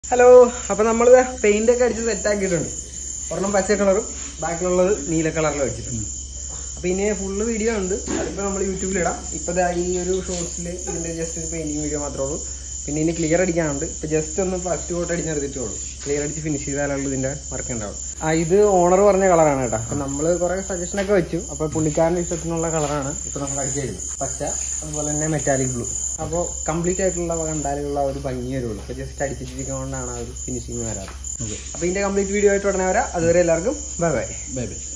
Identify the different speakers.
Speaker 1: Hello, അപ്പോൾ നമ്മൾ paint ഒക്കെ അടിച്ച് സെറ്റ് ആക്കിയിട്ടുണ്ട്. ഒരെണ്ണം പച്ച കളറും ബാക്കിയുള്ളത് നീല കളറിൽ വെച്ചിട്ടുണ്ട്. അപ്പോൾ ഇനി ഫുള്ള് വീഡിയോ ഉണ്ട്, അതിപ്പോൾ നമ്മൾ യൂട്യൂബിലിടാം. ഇപ്പോൾ ഈ ഒരു ഷോർട്സിൽ ഇതിൻ്റെ ജസ്റ്റ് ഒരു പെയിന്റിങ് വീഡിയോ മാത്രമേ ഉള്ളൂ. പിന്നെ ഇനി ക്ലിയർ അടിക്കാനുണ്ട്. ഇപ്പോൾ ജസ്റ്റ് ഒന്ന് ഫസ്റ്റ് കോട്ട് അടിച്ചെടുത്തിട്ടുള്ളൂ. ക്ലിയർ അടിച്ച് ഫിനിഷ് ചെയ്താലുള്ള ഇതിൻ്റെ വർക്ക് ഉണ്ടാവും. ഇത് ഓണർ പറഞ്ഞ കളറാണ് കേട്ടോ. അപ്പോൾ നമ്മൾ കുറേ സജഷനൊക്കെ വെച്ചു. അപ്പോൾ പുള്ളിക്കാരൻ്റെ ഇഷ്ടത്തിനുള്ള കളറാണ് ഇപ്പോൾ നമ്മൾ അടിച്ചെടുക്കുന്നത്. പച്ച, അതുപോലെ തന്നെ മെറ്റാലിക് ബ്ലൂ. അപ്പോൾ കംപ്ലീറ്റ് ആയിട്ടുള്ള കണ്ടാലുള്ള ഒരു ഭംഗി വരുള്ളൂ. അപ്പോൾ ജസ്റ്റ് അടിച്ചിരിക്കുന്നതുകൊണ്ടാണ് ആ ഒരു ഫിനിഷിങ് വരാറ്. അപ്പോൾ ഇതിൻ്റെ കംപ്ലീറ്റ് വീഡിയോ ആയിട്ട് ഉടനെ വരാം. അതുവരെ എല്ലാവർക്കും ബൈ ബൈ.
Speaker 2: Bye bye.